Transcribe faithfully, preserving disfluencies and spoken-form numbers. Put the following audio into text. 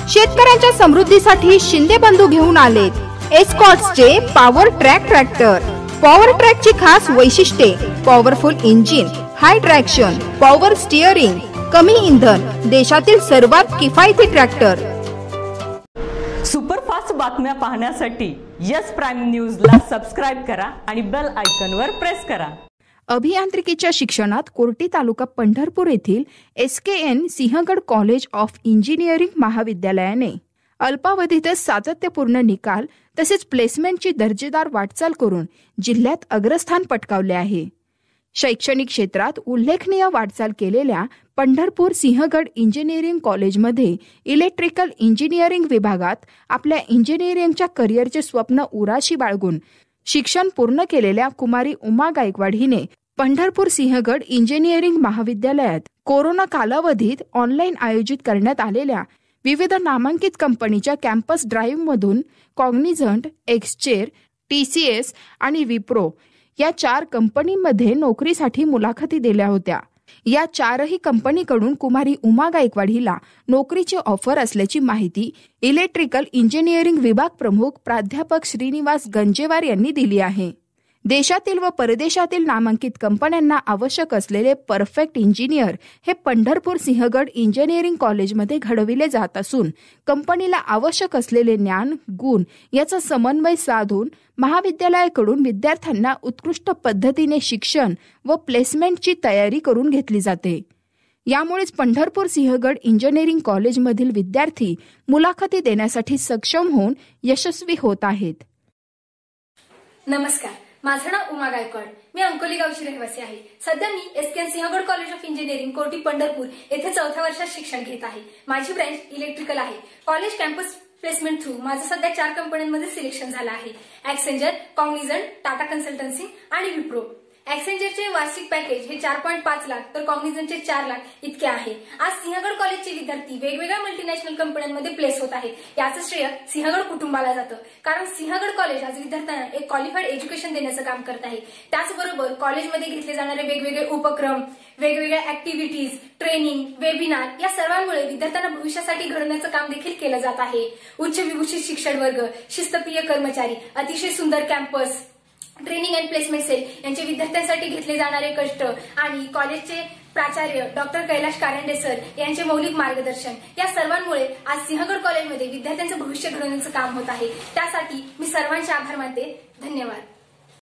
शेतकऱ्यांच्या समृद्धीसाठी शिंदे बंधू घेऊन आलेत एस्कॉर्ट्सचे पॉवर ट्रॅक ट्रॅक्टर। पॉवर ट्रॅकची खास वैशिष्ट्ये powerful engine, high traction, power steering, कमी इंधन, देशातील सर्वात किफायती ट्रॅक्टर। सुपरफास्ट बातम्या पाहण्यासाठी यस प्राइम न्यूज ला सबस्क्राइब करा आणि बेल आयकॉन वर प्रेस करा। अभियांत्रिकीच्या शिक्षणात कोर्टी तालुका पंढरपूर येथील S K N Sinhagad college of engineering महाविद्यालयाने अल्पावधीतच सातत्यपूर्ण निकाल तसेच प्लेसमेंटची दर्जेदार वाटचाल करून जिल्ह्यात अग्रस्थान पटकावले आहे। शैक्षणिक क्षेत्रात उल्लेखनीय वाटचाल केलेल्या पंढरपूर सिंहगड इंजिनिअरिंग कॉलेजमध्ये इलेक्ट्रिकल इंजिनिअरिंग विभागात आपल्या इंजिनिअरिंगच्या करिअरचे स्वप्न उराशी बाळगून शिक्षण पूर्ण केलेल्या कुमारी उमा गायकवाड हिने पंढरपूर सिंहगड इंजिनिअरिंग महाविद्यालयात कोरोना कालावधीत ऑनलाईन आयोजित करण्यात आलेल्या विविध नामांकित कंपनीच्या कॅम्पस ड्राईव्ह मधून कॉग्निझंट, एक्सचेर, टीसीएस आणि विप्रो या चार कंपनीमध्ये नोकरीसाठी मुलाखती दिल्या होत्या। या चारही कंपनीकडून कुमारी उमा गायकवाड हिला नोकरीची ऑफर असल्याची माहिती इलेक्ट्रिकल इंजिनिअरिंग विभाग प्रमुख प्राध्यापक श्रीनिवास गंजेवार यांनी दिली आहे। देशातील व परदेशातील नामांकित कंपन्यांना आवश्यक असलेले परफेक्ट इंजिनियर हे पंढरपूर सिंहगड इंजिनिअरिंग कॉलेजमध्ये घडविले जात असून कंपनीला आवश्यक असलेले ज्ञान, गुण याचा समन्वय साधून महाविद्यालयाकडून विद्यार्थ्यांना उत्कृष्ट पद्धतीने शिक्षण व प्लेसमेंटची तयारी करून घेतली जाते। यामुळेच पंढरपूर सिंहगड इंजिनिअरिंग कॉलेजमधील विद्यार्थी मुलाखती देण्यासाठी सक्षम होऊन यशस्वी होत आहेत। नमस्कार, माझं नाव उमा गायकवाड, मी अंकोली गावची रहिवासी आहे। सध्या मी S K N Sinhagad college of engineering Korti Pandharpur येथे चौथ्या वर्षात शिक्षण घेत आहे। माझी ब्रँच इलेक्ट्रिकल आहे। कॉलेज कॅम्पस प्लेसमेंट थ्रू माझं सध्या चार कंपन्यांमध्ये सिलेक्शन झालं आहे। ॲक्सेंजर, कॉग्निझंट, टाटा कन्सल्टन्सी आणि विप्रो। ॲक्सेंजरचे वार्षिक पॅकेज हे चार पॉईंट पाच लाख तर कॉग्निझंटचे चार लाख इतके आहे। आज सिंहगड कॉलेजचे विद्यार्थी वेगवेगळ्या मल्टीनॅशनल कंपन्यांमध्ये प्लेस होत आहेत। याचं श्रेय सिंहगड कुटुंबाला जातं, कारण सिंहगड कॉलेज आज विद्यार्थ्यांना एक क्वालिफाईड एज्युकेशन देण्याचं काम करत आहे। त्याचबरोबर कॉलेजमध्ये घेतले जाणारे वेगवेगळे उपक्रम, वेगवेगळ्या ऍक्टिव्हिटीज, ट्रेनिंग, वेबिनार या सर्वांमुळे विद्यार्थ्यांना भविष्यासाठी घडवण्याचं काम देखील केलं जात आहे। उच्च विभूषित शिक्षण वर्ग, शिस्तप्रिय कर्मचारी, अतिशय सुंदर campus, training and placement cell यांचे विद्यार्थ्यांसाठी घेतले जाणारे कष्ट आणि कॉलेजचे प्राचार्य डॉक्टर कैलाश कारंडे सर यांचे मौलिक मार्गदर्शन या सर्वांमुळे आज सिंहगड कॉलेजमध्ये विद्यार्थ्यांचं भविष्य घडवण्याचं काम होत आहे। त्यासाठी मी सर्वांचे आभार मानते। धन्यवाद।